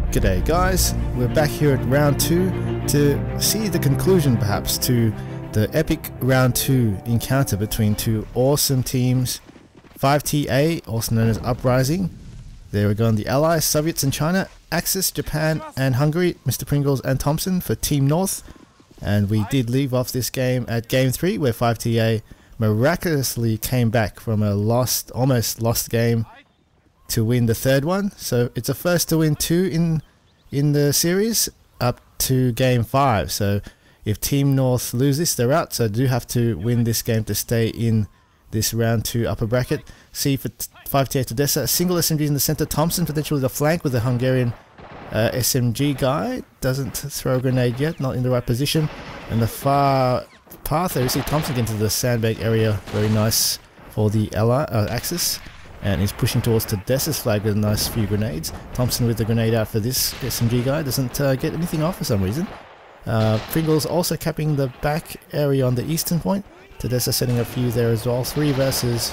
G'day guys, we're back here at round 2 to see the conclusion perhaps to the epic round 2 encounter between two awesome teams. 5TA, also known as Uprising. There we go on the Allies, Soviets and China, Axis, Japan and Hungary, Mr. Pringles and Thompson for Team North. And we did leave off this game at Game 3 where 5TA miraculously came back from a almost lost game to win the third one. So it's a first to win 2 in the series up to Game 5. So if Team North lose this, they're out. So do have to win this game to stay in this round 2 upper bracket. C for 5TA to Dessa. Single SMG in the center. Thompson potentially the flank with the Hungarian SMG guy. Doesn't throw a grenade yet. Not in the right position. And the far path there, you see Thompson get into the sandbag area. Very nice for the Axis. And he's pushing towards Tedessa's flag with a nice few grenades. Thompson with the grenade out for this SMG guy. Doesn't get anything off for some reason. Pringles also capping the back area on the eastern point. Tedessa setting a few there as well. 3 versus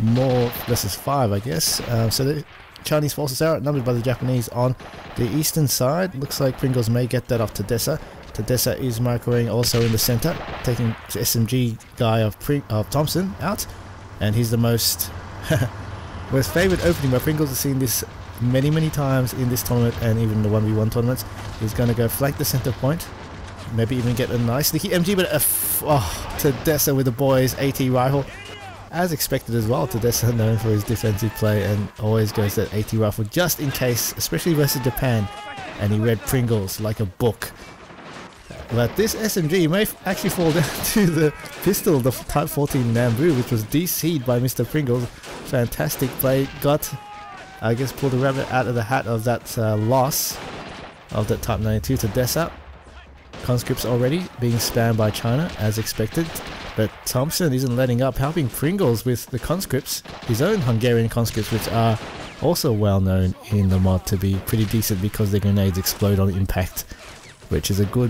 5, I guess. So the Chinese forces are outnumbered by the Japanese on the eastern side. Looks like Pringles may get that off Tedessa. Tedessa is microing also in the center, taking the SMG guy of Thompson out. And he's the most favorite opening by Pringles. Has seen this many times in this tournament and even the 1v1 tournaments. He's going to go flank the center point. Maybe even get a nice sneaky MG, but Tedessa with the boys AT rifle. As expected as well, Tedessa known for his defensive play and always goes that AT rifle just in case, especially versus Japan. And he read Pringles like a book. But this SMG may actually fall down to the pistol, the Type 14 Nambu, which was DC'd by Mr. Pringles. Fantastic play. Got, I guess, pulled a rabbit out of the hat of that loss of that Type 92 to Dessa. Conscripts already being spammed by China as expected. But Thompson isn't letting up, helping Pringles with the conscripts, his own Hungarian conscripts, which are also well known in the mod to be pretty decent because their grenades explode on impact, which is a good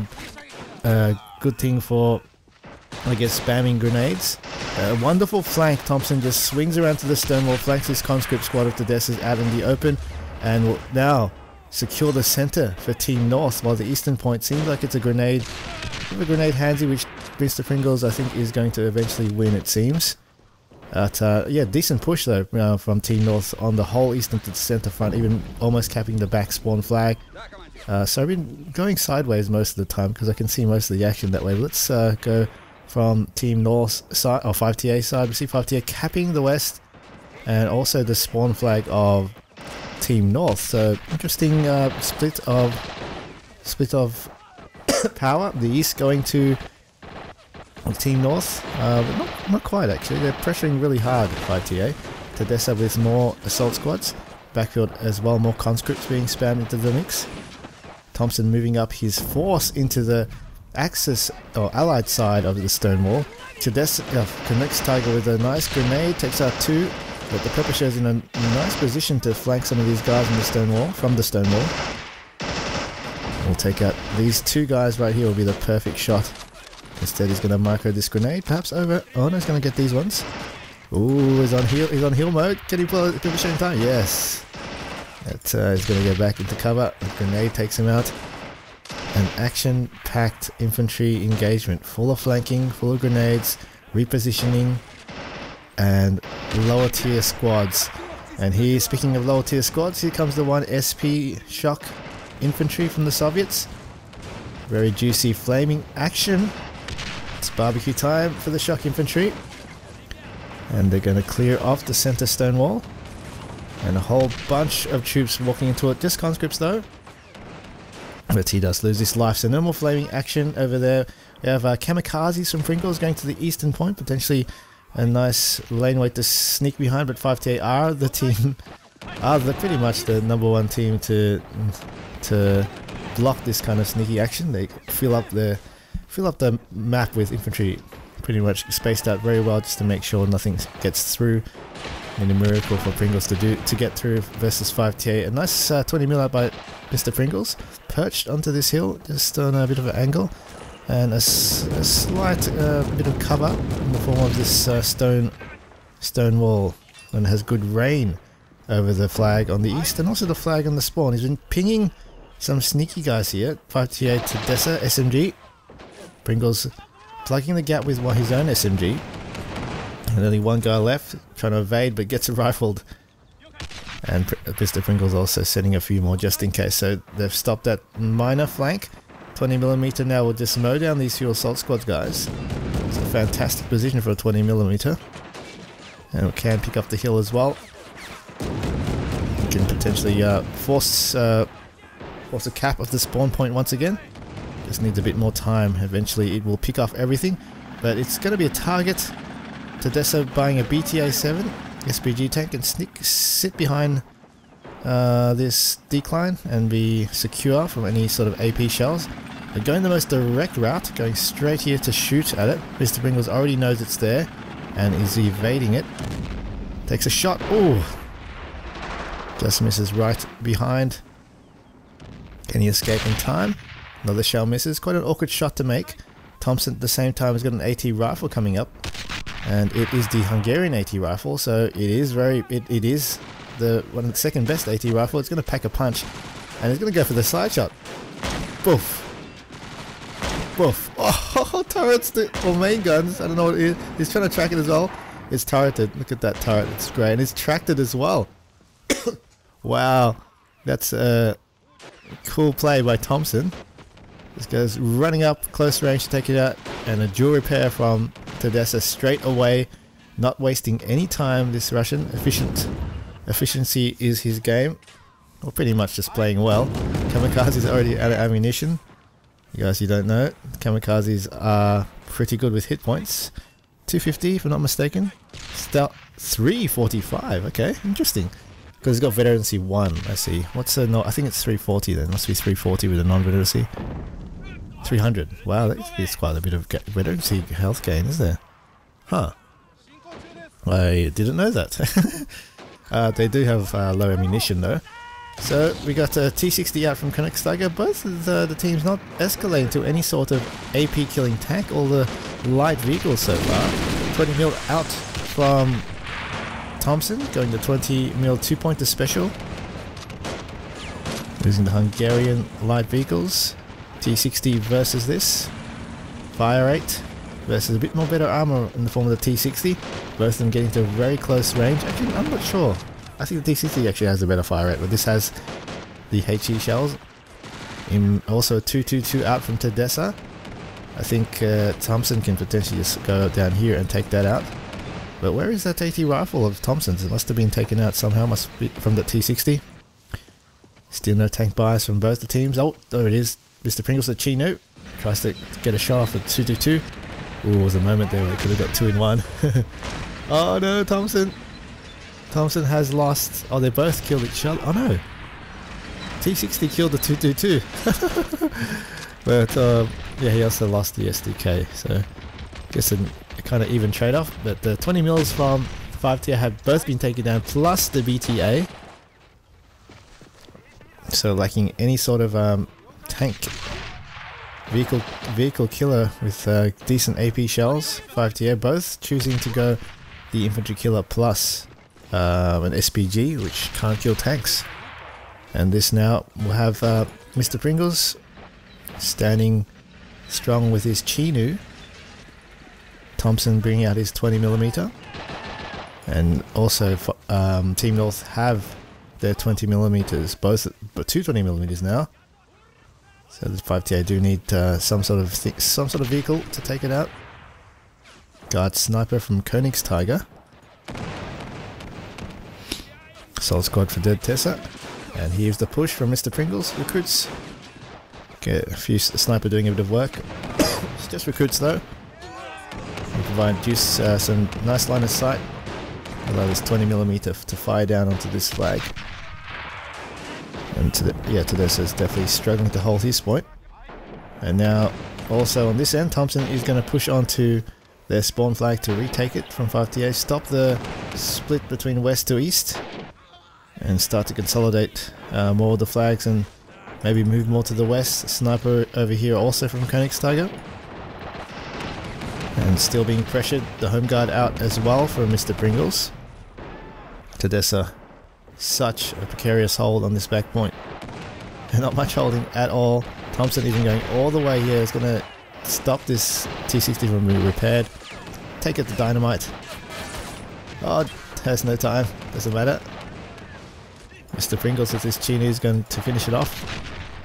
thing for, I guess, spamming grenades. A wonderful flank. Thompson just swings around to the stone wall, flanks his conscript squad of Tedessa's out in the open, and will now secure the center for Team North, while the eastern point seems like it's a grenade handsy, which Mr. Pringles I think is going to eventually win, it seems. But yeah, decent push though from Team North on the whole eastern to the center front, even almost capping the back spawn flag. So I've been going sideways most of the time because I can see most of the action that way. But let's go from Team North side, or 5TA side. We see 5TA capping the west and also the spawn flag of Team North. So interesting split of power. The east going to Team North, but not quite actually. They're pressuring really hard at 5TA. Tedessa with more assault squads. Backfield as well, more conscripts being spammed into the mix. Thompson moving up his force into the Axis or Allied side of the stone wall. Tedessa connects Tiger with a nice grenade, takes out 2, but the Pepper Show's in a nice position to flank some of these guys in the stone wall, from the stone wall. We'll take out these 2 guys right here, will be the perfect shot. Instead he's going to micro this grenade, perhaps over. Oh no, he's going to get these ones. Ooh, he's on heal mode. Can he pull a Pepper Show in time? Yes. He's going to go back into cover. The grenade takes him out. An action-packed infantry engagement, full of flanking, full of grenades, repositioning, and lower tier squads. And here, speaking of lower tier squads, here comes the 1 SP shock infantry from the Soviets. Very juicy flaming action. It's barbecue time for the shock infantry. And they're going to clear off the center stone wall. And a whole bunch of troops walking into it. Just conscripts though. But he does lose his life. So no more flaming action over there. We have kamikazes from Pringles going to the eastern point. Potentially a nice laneway to sneak behind. But 5TA are the team. They're pretty much the #1 team to block this kind of sneaky action. They fill up the map with infantry pretty much spaced out very well just to make sure nothing gets through. And a miracle for Pringles to get through versus 5TA. A nice 20 mil out by Mr. Pringles, perched onto this hill, just on a bit of an angle, and a slight bit of cover in the form of this stone wall, and has good rain over the flag on the east and also the flag on the spawn. He's been pinging some sneaky guys here. 5TA to Dessa, SMG. Pringles plugging the gap with his own SMG. And only one guy left, trying to evade, but gets rifled. And Mr. Pringles also sending a few more just in case. So they've stopped that minor flank. 20mm now will just mow down these few assault squad guys. It's a fantastic position for a 20mm. And it can pick up the hill as well. You can potentially force a cap of the spawn point once again. Just needs a bit more time. Eventually it will pick off everything. But it's going to be a target. Tedessa buying a BTA-7 SPG tank and sit behind this decline and be secure from any sort of AP shells. They're going the most direct route, going straight here to shoot at it. Mr. Pringles already knows it's there and is evading it. Takes a shot. Ooh! Just misses right behind. Can he escape in time? Another shell misses. Quite an awkward shot to make. Thompson at the same time has got an AT rifle coming up. And it is the Hungarian AT rifle, so it is the second best AT rifle. It's going to pack a punch, and it's going to go for the side shot. Boof. Boof. Oh, turrets or main guns. I don't know what it is. He's trying to track it as well. It's turreted. Look at that turret. It's great, and it's tracked it as well. Wow, that's a cool play by Thompson. This guy's running up close range to take it out, and a dual repair from Tedessa straight away, not wasting any time. This Russian efficiency is his game. Well, pretty much just playing well. Kamikaze's already out of ammunition. You guys, you don't know, Kamikazes are pretty good with hit points. 250 if I'm not mistaken. Stout 345. Okay, interesting. Because he's got veterancy 1. I see. What's a no? I think it's 340 then. Must be 340 with a non-veterancy. 300. Wow, that's quite a bit of veterancy health gain, is there? Huh. I didn't know that. They do have low ammunition though. So we got a T60 out from Königsberger. Both of the teams not escalating to any sort of AP killing tank. All the light vehicles so far. 20mm out from Thompson, going to 20mm 2-pointer special. Using the Hungarian light vehicles. T60 versus this. Fire rate versus a bit more better armor in the form of the T60. Both of them getting to very close range. Actually, I'm not sure. I think the T60 actually has a better fire rate, but this has the HE shells. Also a 222 out from Tedessa. I think Thompson can potentially just go down here and take that out. But where is that AT rifle of Thompson's? It must have been taken out somehow, must be from the T60. Still no tank bias from both the teams. Oh, there it is. Mr. Pringles at Chino tries to get a shot off at 222. Ooh, there was a moment there where he could have got 2 in 1. Oh no, Thompson! Thompson has lost. Oh, they both killed each other. Oh no! T60 killed the 222. But yeah, he also lost the SDK. So, guess a kind of even trade-off. But the 20 mils from 5-tier have both been taken down, plus the BTA. So lacking any sort of tank vehicle killer with decent AP shells. 5TA both choosing to go the infantry killer plus an SPG, which can't kill tanks. And this now will have Mr. Pringles standing strong with his Chinu. Thompson bringing out his 20mm, and also Team North have their 20mm, both but 2 20mm now. So the 5TA do need some sort of vehicle to take it out. Guard sniper from Königsberger. Assault squad for Dead Tessa. And here's the push from Mr. Pringles. Recruits. Get a few sniper doing a bit of work. It's just recruits though. We provide Juice some nice line of sight. Allow this 20mm to fire down onto this flag. And Tedessa is definitely struggling to hold his point. And now also on this end, Thompson is going to push onto their spawn flag to retake it from 5TA. Stop the split between west to east. And start to consolidate more of the flags and maybe move more to the west. Sniper over here also from Königsberger. And still being pressured. The home guard out as well for Mr. Pringles. Tedessa, such a precarious hold on this back point. Not much holding at all. Thompson even going all the way here is going to stop this T60 from being repaired. Take it to dynamite. Oh, has no time. Doesn't matter. Mr. Pringles with this Chinu is going to finish it off.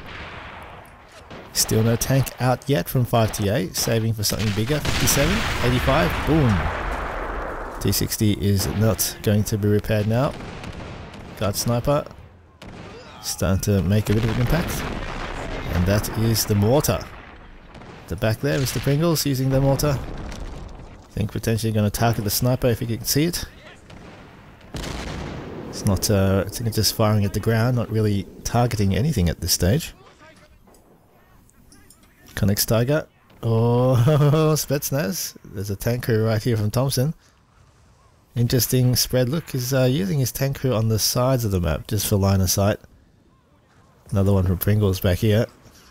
Still no tank out yet from 5TA. Saving for something bigger. 57, 85. Boom. T60 is not going to be repaired now. Guard sniper. Starting to make a bit of an impact. And that is the mortar. The back there, Mr. Pringles using the mortar. I think potentially going to target the sniper if he can see it. It's not, it's just firing at the ground, not really targeting anything at this stage. Connects Tiger. Oh, Spetsnaz. There's a tank crew right here from Thompson. Interesting spread look. He's using his tank crew on the sides of the map just for line of sight. Another one from Pringles back here.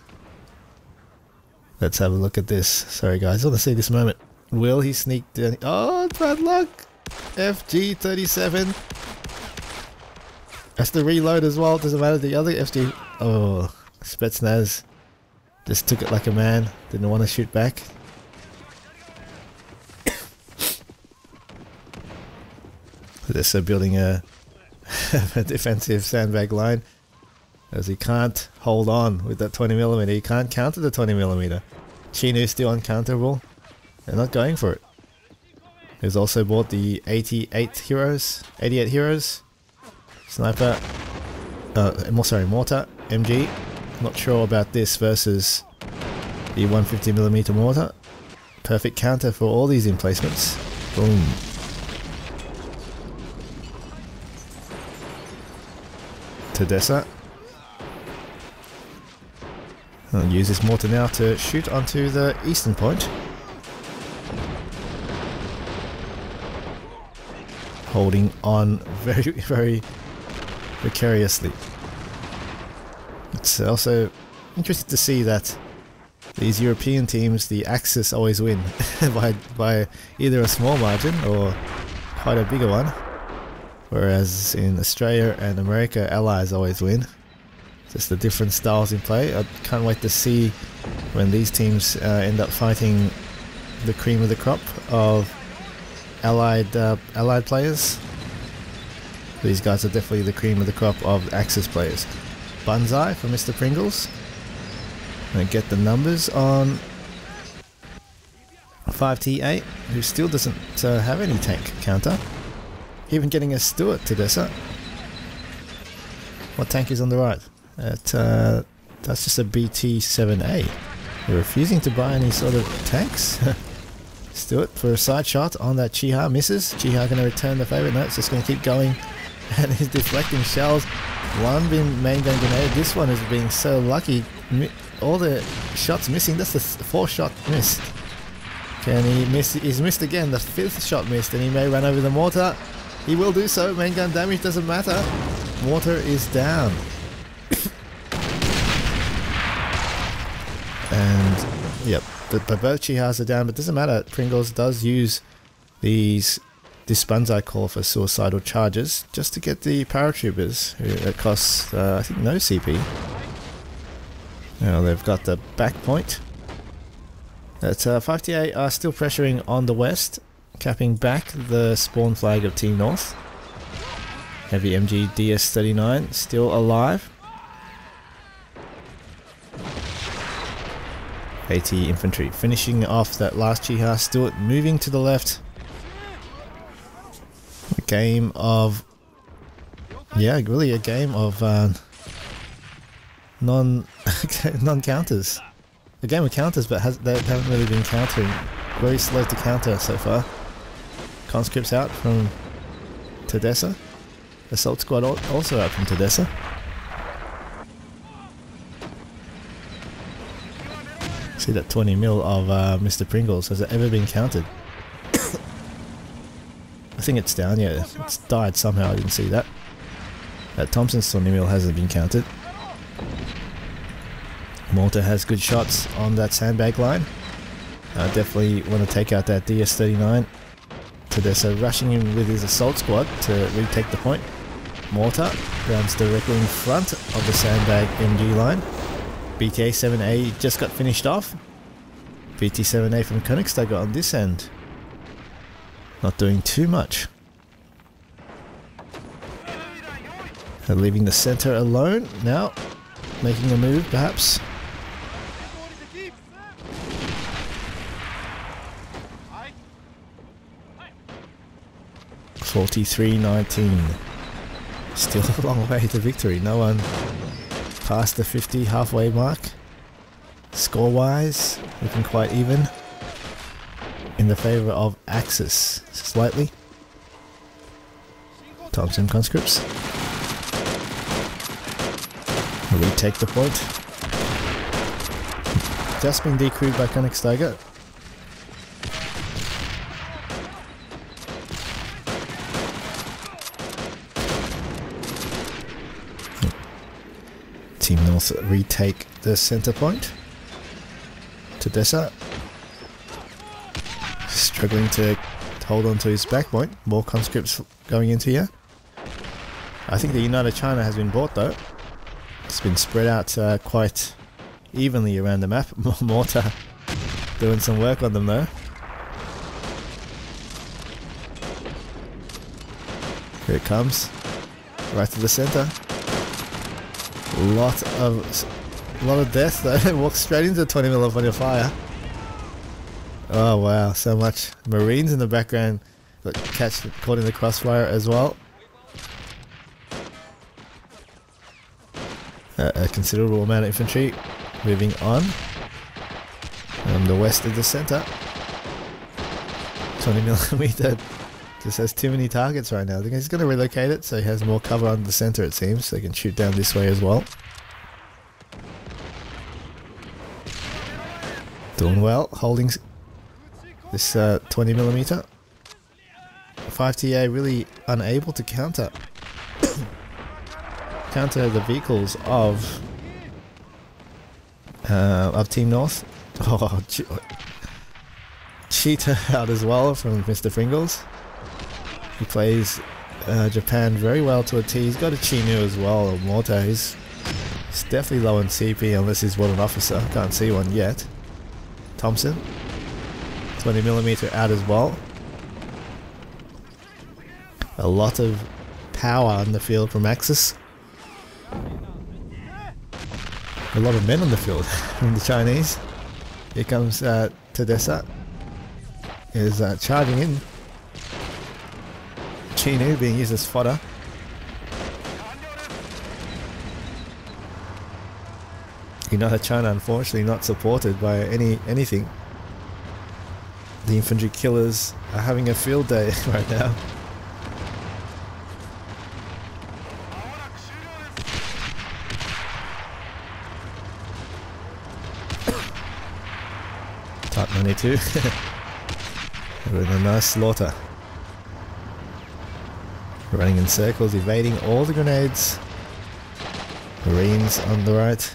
Let's have a look at this. Sorry guys, I want to see this moment. Will he sneak down? Oh, bad luck! FG37. Has to reload as well, doesn't matter. The other FG... Oh, Spetsnaz just took it like a man. Didn't want to shoot back. They're building a defensive sandbag line. As he can't hold on with that 20mm. He can't counter the 20mm. Chinu still uncounterable. They're not going for it. He's also bought the 88 heroes. Sniper. Mortar. MG. Not sure about this versus the 150mm mortar. Perfect counter for all these emplacements. Boom. Tedessa. I'll use this mortar now to shoot onto the eastern point. Holding on very, very precariously. It's also interesting to see that these European teams, the Axis always win by either a small margin or quite a bigger one. Whereas in Australia and America, Allies always win. Just the different styles in play. I can't wait to see when these teams end up fighting the cream of the crop of Allied players. These guys are definitely the cream of the crop of Axis players. Banzai for Mr. Pringles. And get the numbers on 5TA, who still doesn't have any tank counter. Even getting a Stuart Tedessa. What tank is on the right? That's just a BT-7A. They're refusing to buy any sort of tanks. Stuart for a side shot on that Chiha, misses. Chiha going to return the favourite. No, it's just going to keep going. And he's deflecting shells. One being main gun grenade. This one is being so lucky. All the shots missing. That's the 4th shot missed. Can he miss? He's missed again. The 5th shot missed, and he may run over the mortar. He will do so. Main gun damage doesn't matter. Mortar is down. And yep, but both Chihas are down, but doesn't matter. Pringles does use this Banzai call for suicidal charges just to get the paratroopers. It costs I think no CP. Now they've got the back point. That 5TA are still pressuring on the west, capping back the spawn flag of Team North. Heavy MG DS-39 still alive. AT infantry finishing off that last Chiha. Stuart moving to the left. A game of, yeah, really a game of non-counters. A game of counters, but they haven't really been countering. Very slow to counter so far. Conscripts out from Tedessa. Assault squad also out from Tedessa. See that 20 mil of Mr. Pringles. Has it ever been counted? I think it's down, yeah. It's died somehow, I didn't see that. That Thompson's 20 mil hasn't been counted. Mortar has good shots on that sandbag line. Definitely want to take out that DS-39. Tedessa rushing in with his assault squad to retake the point. mortar runs directly in front of the sandbag MG line. BTA 7A just got finished off. BT 7A from Koenigsegg got on this end. Not doing too much. They're leaving the center alone now. Making a move perhaps. 43-19. Still a long way to victory. No one past the 50 halfway mark. Score wise, looking quite even in the favor of Axis slightly. Thompson conscripts. Retake the point. Just been decrewed by Koenigsegg. Team North retake the center point. Tedessa struggling to hold on to his back point. More conscripts going into here. I think the United China has been bought though. It's been spread out quite evenly around the map. Mortar doing some work on them though. Here it comes. Right to the center. A lot of death though. It walks straight into 20 mil of your fire. Oh wow, so much. Marines in the background that caught in the crossfire as well. A considerable amount of infantry moving on. The west of the center. 20mm just has too many targets right now. I think he's going to relocate it so he has more cover on the center it seems, so he can shoot down this way as well. Doing well, holding this 20mm. 5TA really unable to counter the vehicles of Team North. Oh, cheater out as well from Mr. Pringles. He plays Japan very well to a T. He's got a Chinu as well, or mortar. He's definitely low on CP unless he's an officer. Can't see one yet. Thompson, 20mm out as well. A lot of power on the field from Axis. A lot of men on the field from the Chinese. Here comes Tedessa. Is charging in. Chinu being used as fodder. United China unfortunately not supported by anything. The infantry killers are having a field day right now. Type 92 with a nice slaughter. Running in circles, evading all the grenades. Marines on the right.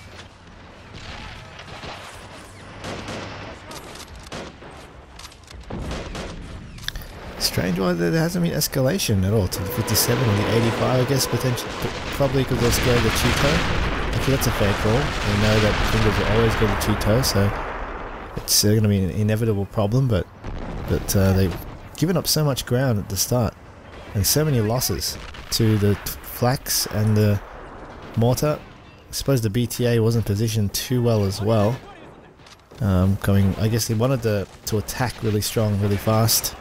Strange why there hasn't been escalation at all to the 57 and the 85, I guess, potentially, probably because they're scared of the Cheeto. Actually, that's a fair call. They know that Fingers will always go to Cheeto, so it's going to be an inevitable problem, but they've given up so much ground at the start, and so many losses to the Flax and the Mortar. I suppose the BTA wasn't positioned too well as well. I guess they wanted to attack really strong, really fast.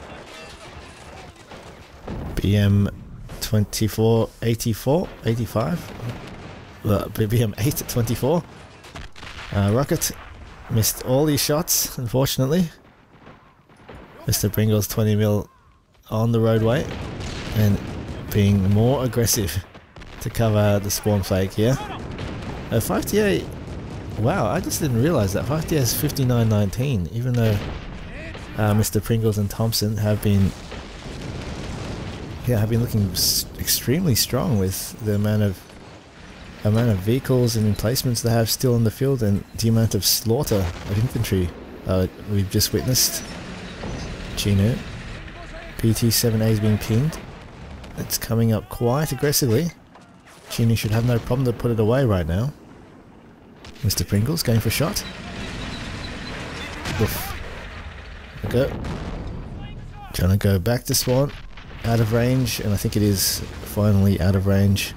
BM 24, 84, 85. BM 8 at 24. Rocket missed all these shots, unfortunately. Mr. Pringles 20mm on the roadway and being more aggressive to cover the spawn flag here. 5TA, wow, I just didn't realise that 5TA is 59-19, even though Mr. Pringles and Thompson have been looking extremely strong with the amount of vehicles and emplacements they have still in the field and the amount of slaughter of infantry we've just witnessed. Chino, PT-7A is being pinged. It's coming up quite aggressively. Chinu should have no problem to put it away right now. Mr. Pringles going for a shot. Oof. There we go. Trying to go back to spawn. Out of range, and I think it is finally out of range.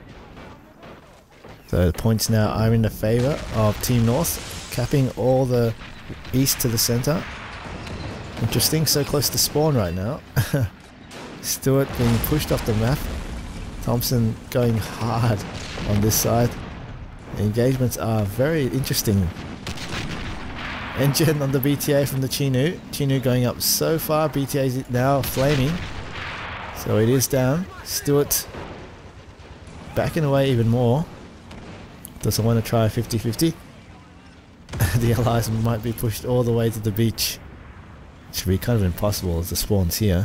So the points now are in the favour of Team North, capping all the east to the centre. Interesting, so close to spawn right now. Stewart being pushed off the map. Thompson going hard on this side. The engagements are very interesting. Engine on the BTA from the Chinu. Chinu going up so far, BTA is now flaming. So it is down. Stewart backing away even more. Doesn't want to try a 50-50. The allies might be pushed all the way to the beach. It should be kind of impossible as the spawn's here.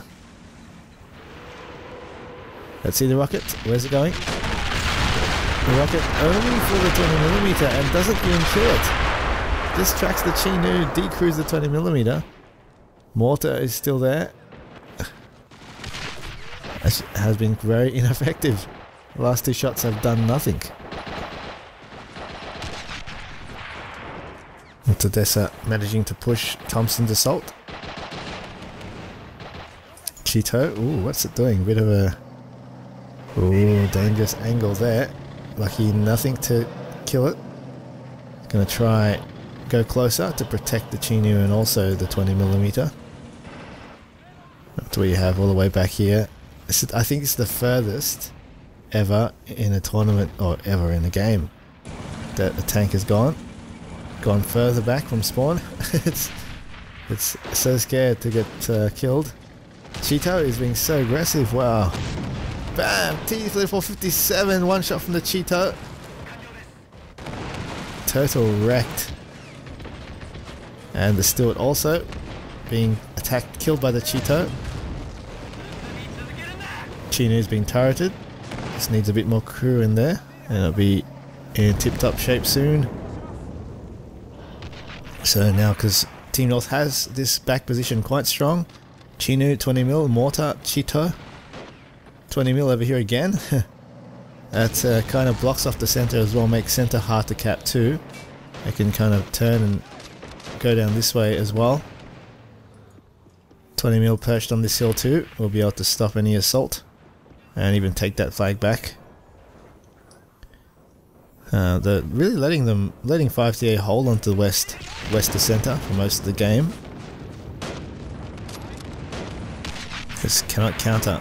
Let's see the rocket. Where's it going? The rocket only for the 20mm and doesn't even kill it. Distracts the Chinu, decrews the 20mm. Mortar is still there. It has been very ineffective. The last two shots have done nothing. Tedessa managing to push Thompson's assault. Cheeto, ooh, what's it doing? Bit of a dangerous angle there. Lucky nothing to kill it. Gonna try go closer to protect the Chinu and also the 20mm. That's what you have all the way back here. I think it's the furthest ever in a tournament or ever in a game that the tank has gone further back from spawn. it's so scared to get killed. Cheeto is being so aggressive. Wow. Bam! T-3457, one shot from the Cheeto. Total wrecked. And the Stewart also being attacked, killed by the Cheeto. Chinu's being turreted. Just needs a bit more crew in there and it'll be in tip-top shape soon. So now, because Team North has this back position quite strong, Chinu 20mm, Mortar, Cheeto 20mm over here again. That kind of blocks off the center as well, makes center hard to cap too. They can kind of turn and go down this way as well. 20mm perched on this hill too, will be able to stop any assault and even take that flag back. They're really letting 5TA hold onto the west to center for most of the game. Just cannot counter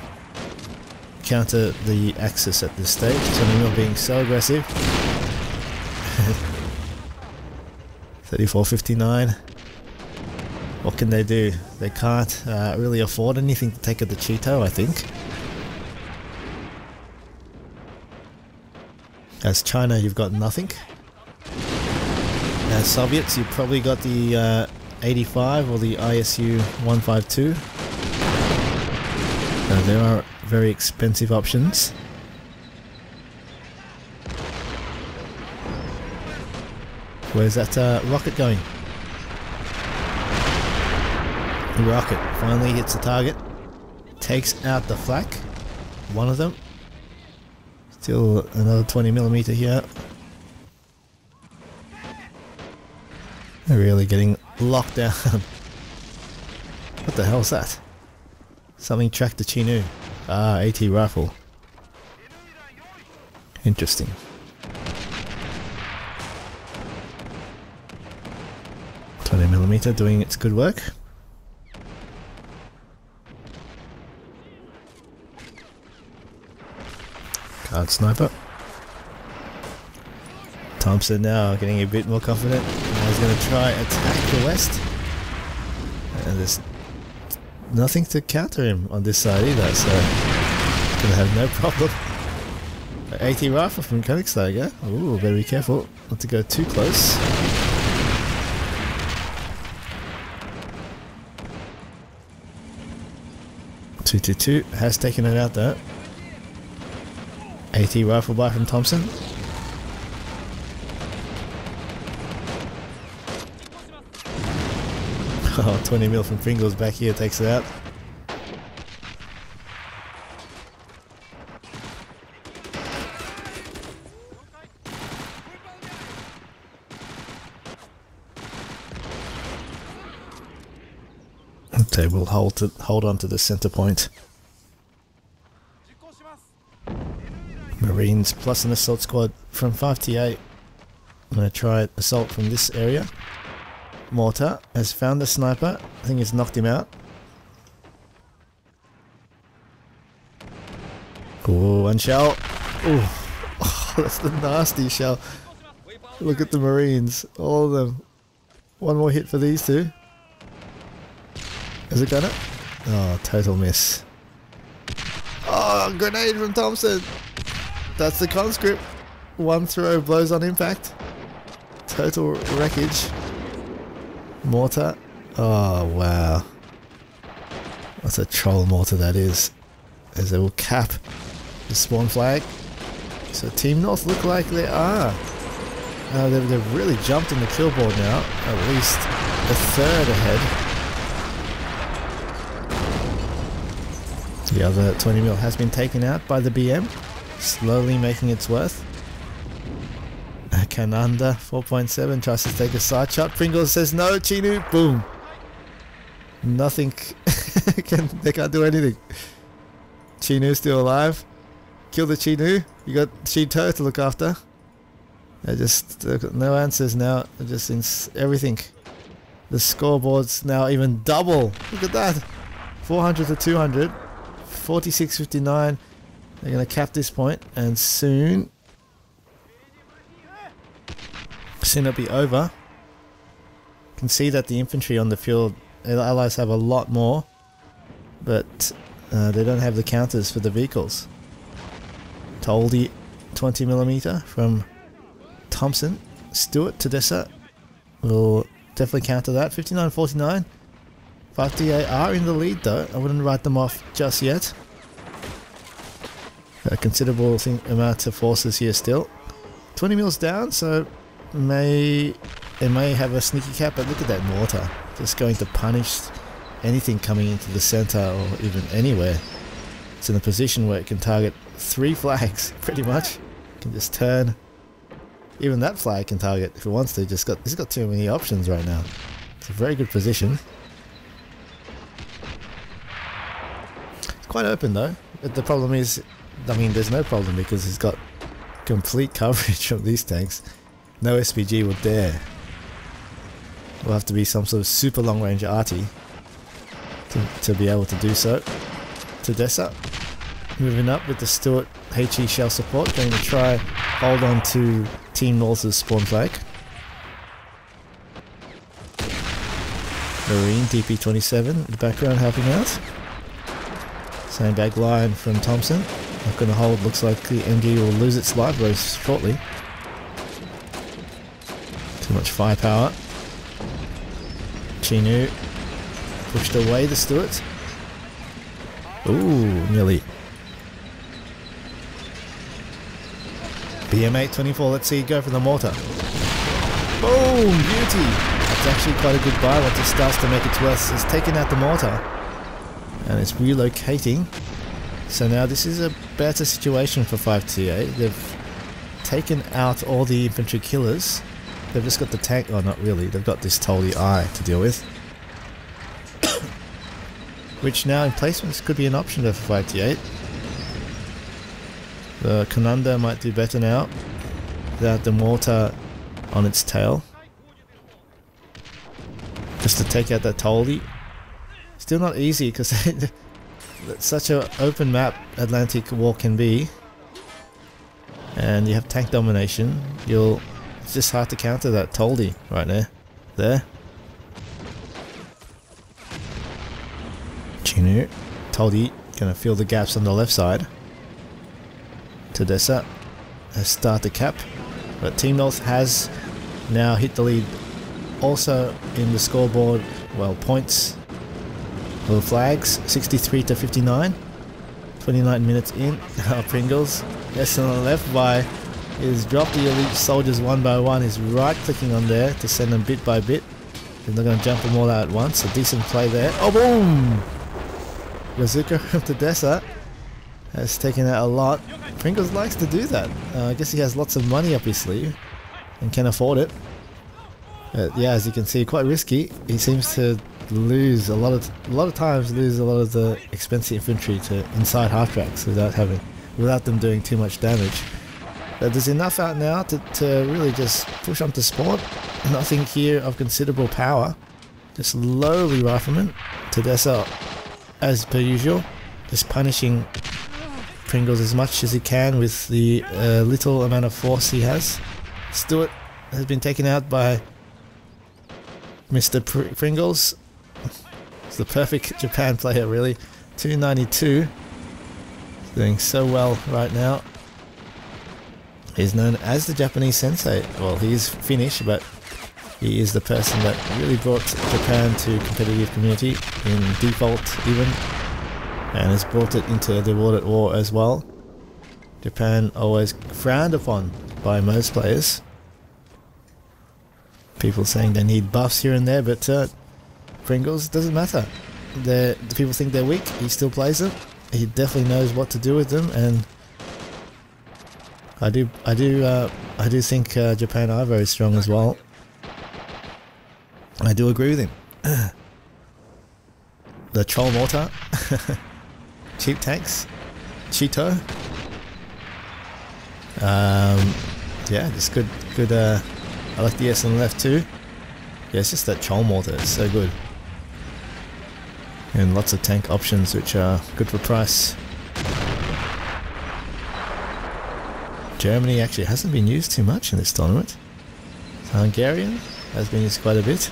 the axis at this stage. 20mm being so aggressive. 3459. What can they do? They can't really afford anything to take at the Cheeto, I think. As China, you've got nothing. As Soviets, you've probably got the 85 or the ISU 152. There are very expensive options. Where's that rocket going? The rocket finally hits the target. Takes out the flak. One of them. Still another 20mm here. They're really getting locked down. What the hell is that? Something tracked the Chinu. Ah, AT rifle. Interesting. .20mm doing its good work. Card sniper. Thompson now getting a bit more confident. Now he's going to try attack the west. And there's nothing to counter him on this side either, so gonna have no problem. AT rifle from Königsberger. Ooh, better be careful not to go too close. .222 has taken it out though. AT rifle by from Thompson. Oh, 20mm from Pringles back here takes it out. Okay, we'll hold on to the center point. Marines plus an assault squad from 5T8. I'm going to try assault from this area. Mortar has found the sniper. I think it's knocked him out. Oh, one shell. Ooh. Oh, that's the nasty shell. Look at the Marines. All of them. One more hit for these two. Has it got it? Oh, total miss. Oh, grenade from Thompson. That's the conscript. One throw blows on impact. Total wreckage. Mortar. Oh, wow. That's a troll mortar that is. As they will cap the spawn flag. So Team North look like they are. They've really jumped in the kill board now. At least a third ahead. The other 20 mil has been taken out by the BM. Slowly making its worth. Kananda 4.7 tries to take a side shot. Pringles says no. Chinu, boom. Nothing. They can't do anything. Chinu still alive. Kill the Chinu. You got Chito to look after. They're just no answers now. They're just in everything. The scoreboard's now even double. Look at that. 400 to 200. 46-59. They're going to cap this point, and soon it'll be over. You can see that the infantry on the field, the allies have a lot more, but they don't have the counters for the vehicles. Toldy 20mm from Thompson. Stewart Tedessa will definitely counter that. 59-49. 5DA are in the lead though. I wouldn't write them off just yet. A considerable amount of forces here still. 20 mils down, so they may have a sneaky cap, but look at that mortar. Just going to punish anything coming into the center or even anywhere. It's in a position where it can target 3 flags, pretty much. It can just turn. Even that flag can target if it wants to. It's got too many options right now. It's a very good position. Quite open though. The problem is, I mean, there's no problem because it's got complete coverage of these tanks. No SPG would dare. Will have to be some sort of super long range arty to be able to do so. Tedessa moving up with the Stewart HE shell support, going to try hold on to Team North's spawn flag. Marine DP27 in the background helping out. Sandbag line from Thompson. Not going to hold. Looks like the MD will lose its life very shortly. Too much firepower. Chinu pushed away the Stuart. Ooh, nearly. BM824, let's see, go for the mortar. Boom, beauty. That's actually quite a good buy once it starts to make its worth. It's taken out the mortar and it's relocating. So now this is a better situation for 5TA. They've taken out all the infantry killers. They've just got the tank, oh not really, they've got this Tolly Eye to deal with. Which now in placements could be an option for 5T8. The Kananda might do better now without the mortar on its tail. Just to take out that Tolly. Still not easy because it's such an open map Atlantic War can be. And you have tank domination. It's just hard to counter that Toldy right there. There. Chinu. Toldy gonna fill the gaps on the left side. Tedessa has started to cap. But Team North has now hit the lead also in the scoreboard. Well, points. Little flags. 63 to 59. 29 minutes in. Pringles. Yes, on the left by is drop the elite soldiers one by one. He's right clicking on there to send them bit by bit. They're not going to jump them all out at once. A decent play there. Oh, boom! Bazooka from Tedessa has taken out a lot. Pringles likes to do that. I guess he has lots of money up his sleeve and can afford it. Yeah, as you can see, quite risky. He seems to lose a lot of times lose a lot of the expensive infantry to inside half tracks without them doing too much damage. But there's enough out now to really just push on to sport. Nothing here of considerable power. Just lowly rifleman. Tedessa, as per usual, just punishing Pringles as much as he can with the little amount of force he has. Stewart has been taken out by Mr. Pringles. It's the perfect Japan player, really. 292. Doing so well right now. He's known as the Japanese sensei. Well, he is Finnish, but he is the person that really brought Japan to competitive community in default even, and has brought it into the World at War as well. Japan always frowned upon by most players. People saying they need buffs here and there, but Pringles, doesn't matter. The people think they're weak, he still plays them. He definitely knows what to do with them, and I do think Japan are very strong as well. I do agree with him. The Troll Mortar, cheap tanks, Cheeto. Yeah, just good. I like the S on the left too. Yeah, it's just that Troll Mortar, it's so good. And lots of tank options which are good for price. Germany actually hasn't been used too much in this tournament. Hungarian has been used quite a bit.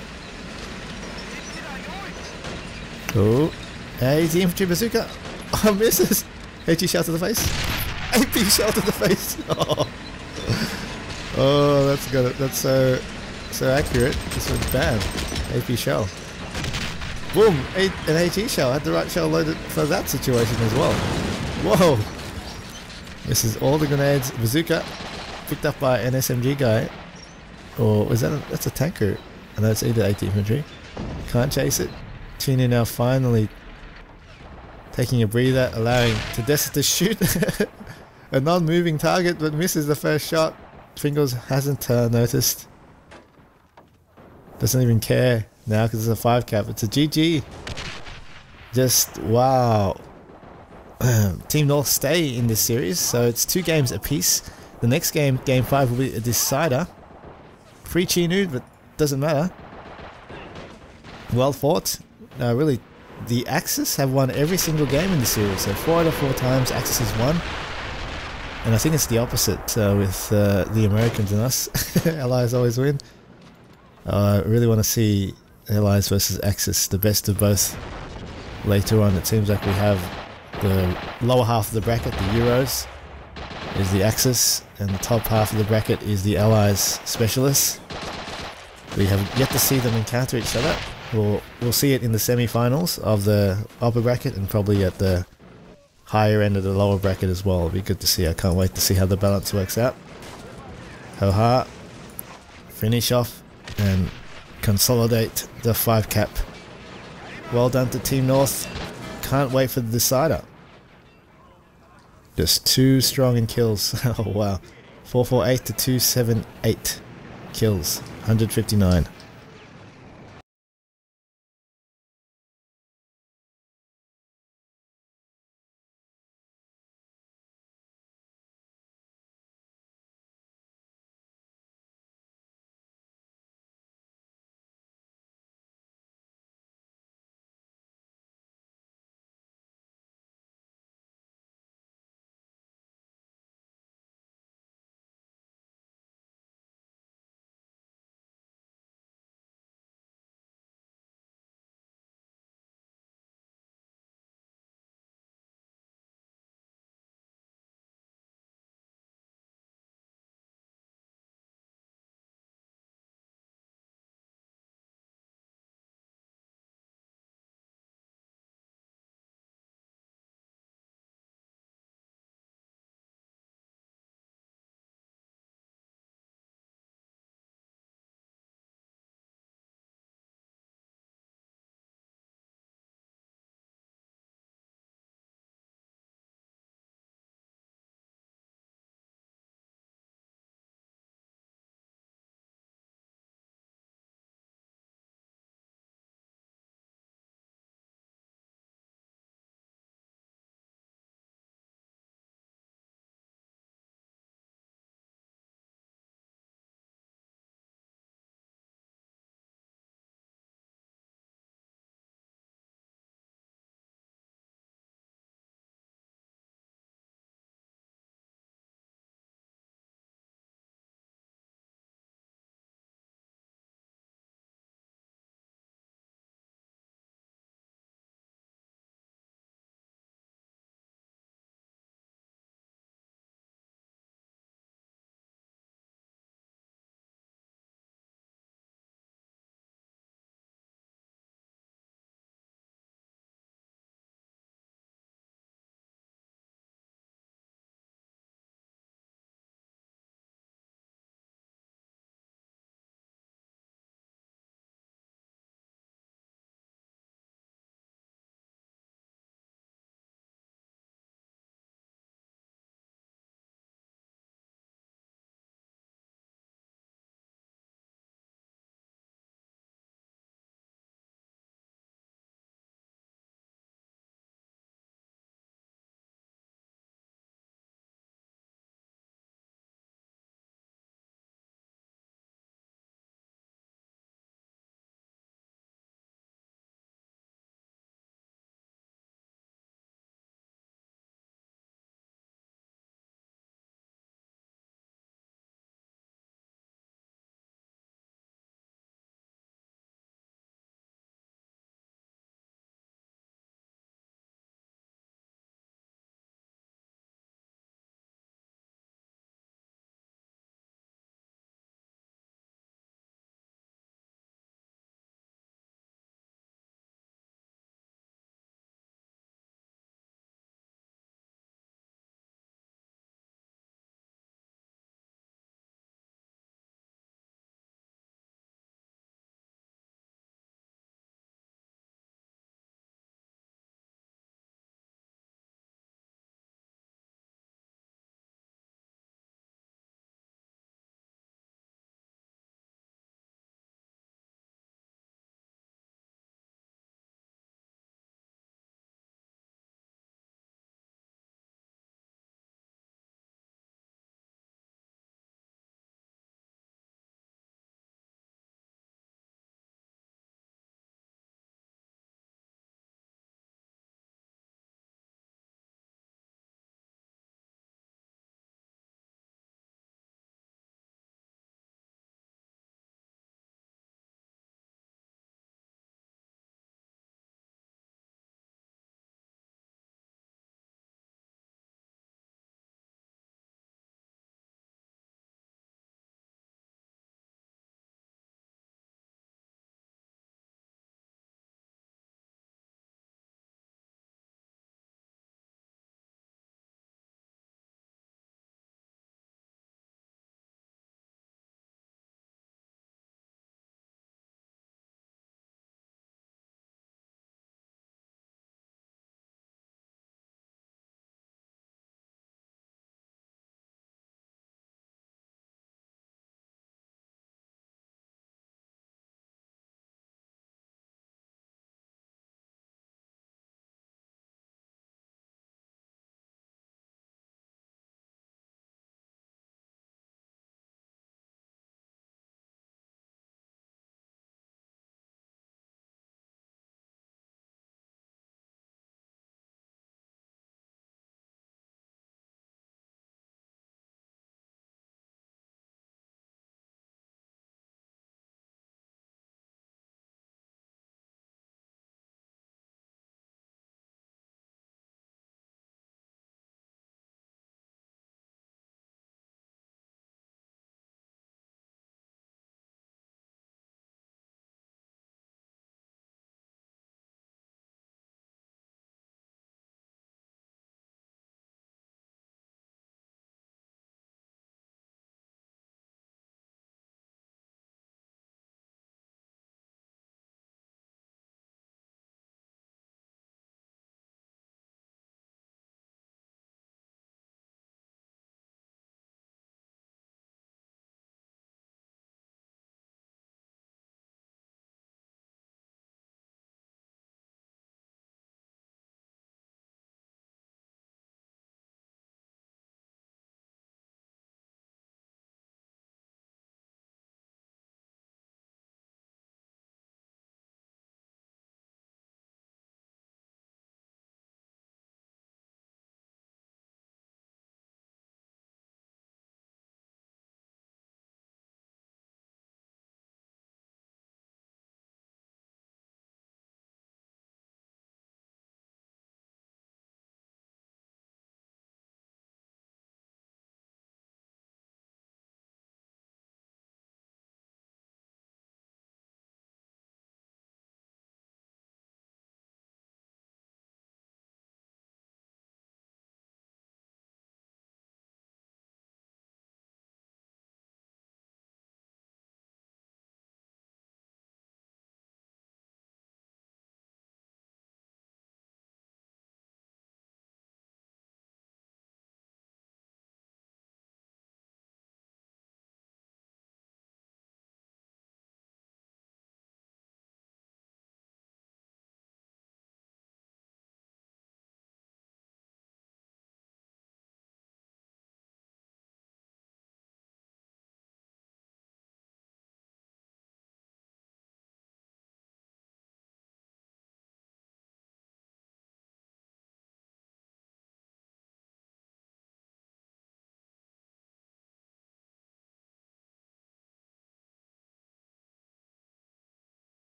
Oh, hey, the infantry bazooka. Oh, misses. HE shell to the face. AP shell to the face. Oh, oh, that's good. That's so accurate. This was bad. AP shell. Boom! An HE shell. I had the right shell loaded for that situation as well. Whoa! This is all the grenades. Bazooka picked up by an SMG guy. Or is that that's a tanker? And that's either AT infantry. Can't chase it. Chino now finally taking a breather, allowing Tedessa to shoot a non-moving target, but misses the first shot. Pringles hasn't noticed. Doesn't even care now because it's a 5 cap. It's a GG. Just wow. Team North stay in this series, so it's 2 games apiece. The next game, game 5, will be a decider. Free Chinu, but doesn't matter. Well fought. Really, the Axis have won every single game in the series, so 4 out of 4 times Axis has won. And I think it's the opposite with the Americans and us. Allies always win. I really want to see Allies versus Axis, the best of both. Later on, it seems like we have the lower half of the bracket, the Euros, is the Axis, and the top half of the bracket is the Allies Specialists. We have yet to see them encounter each other. We'll see it in the semi-finals of the upper bracket and probably at the higher end of the lower bracket as well. It'll be good to see. I can't wait to see how the balance works out. Ho-ha. Finish off and consolidate the 5 cap. Well done to Team North. Can't wait for the decider. Just 2 strong in kills. Oh wow. 448 to 278 kills. 159.